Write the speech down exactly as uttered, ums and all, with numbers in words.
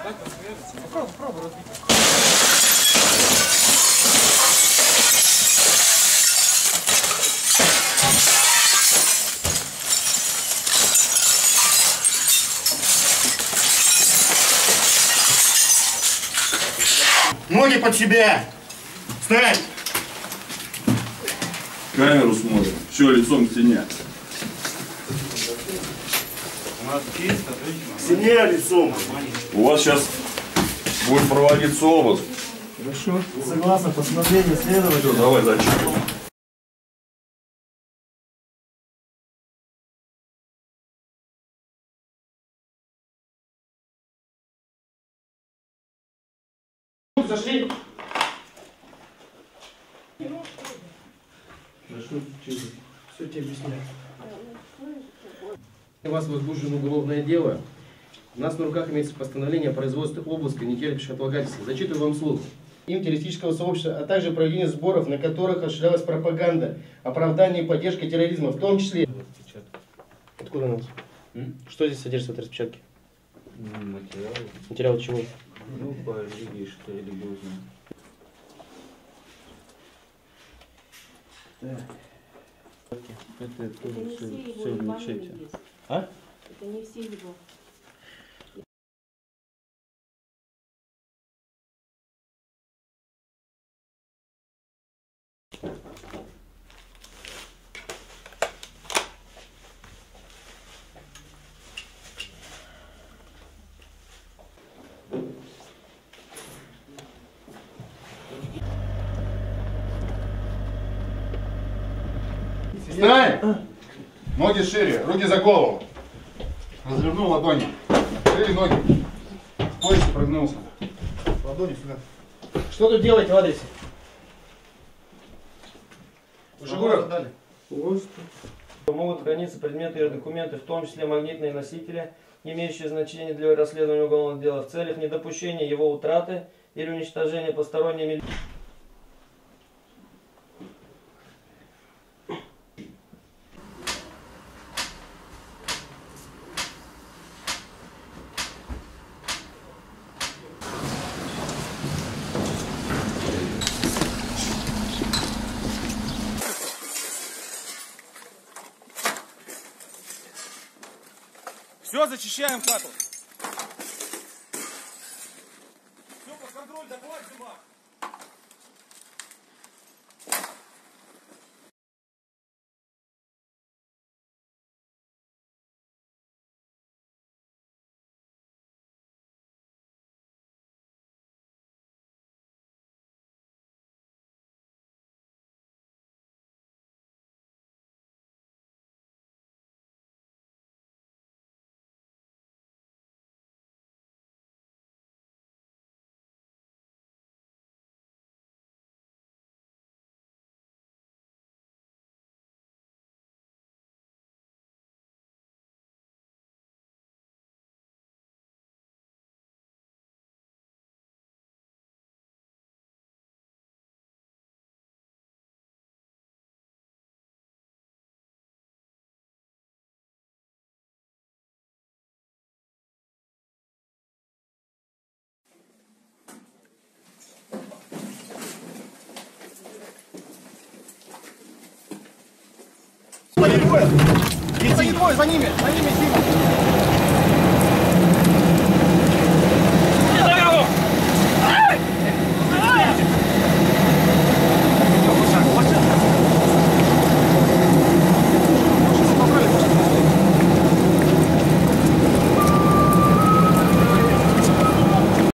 Попробуй, попробуй разбить. Ноги под себя! Встать! Камеру смотрим. Все, лицом к стене. К стене лицом. У вас сейчас будет проводиться обыск. Хорошо. Согласно постановлению следователя. Все, давай дальше. Зашли. Все тебе объясняю. У вас возбуждено уголовное дело. У нас на руках имеется постановление о производстве обыска, не терпящих отлагательства. Зачитываю вам вслух. Им террористического сообщества, а также проведение сборов, на которых осуществлялась пропаганда, оправдание и поддержка терроризма, в том числе... Откуда у нас? М? Что здесь содержится в этой распечатке? Материалы. Материалы чего? Ну, по религии, что религиозное. Так. Это тоже все, все в мечети. А? Это не все его. Встань! Ноги шире, руки за голову. Развернул ладони. Шире ноги. В поясе прогнулся. Ладони сюда. Что тут делаете в адресе? Шагуров. Могут храниться предметы и документы, в том числе магнитные носители, имеющие значение для расследования уголовного дела, в целях недопущения его утраты или уничтожения посторонними. Все, зачищаем хату. Все, под контроль, доклад, Зима. За ними, за ними, за ними, Дима.